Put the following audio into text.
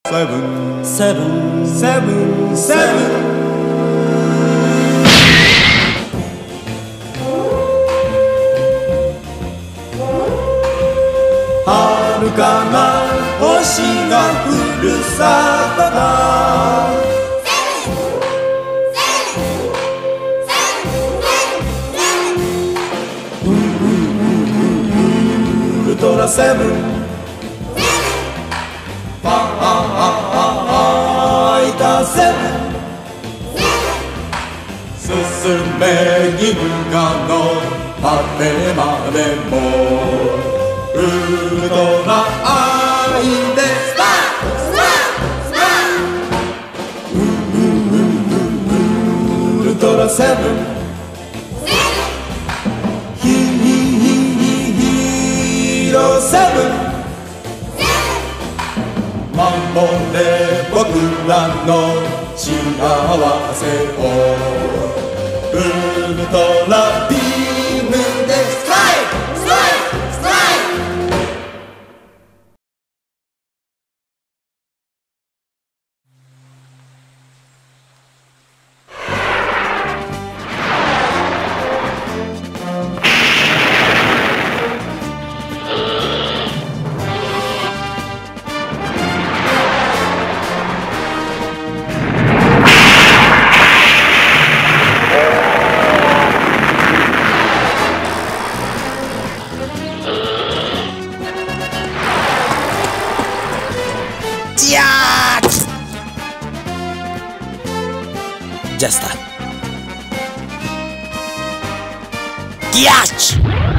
Seven, seven, seven, seven. 遥かな星がふるさとだ。ウルトラセブン、ファイターセブン、進め銀河の果てまでもウルトラ愛でスタースタースター。ウルトラセブン、ヒーローセブン、守れ僕らの幸せを。ウルトラビームでストライクストライクストライク。 Ya está. ¡Giach!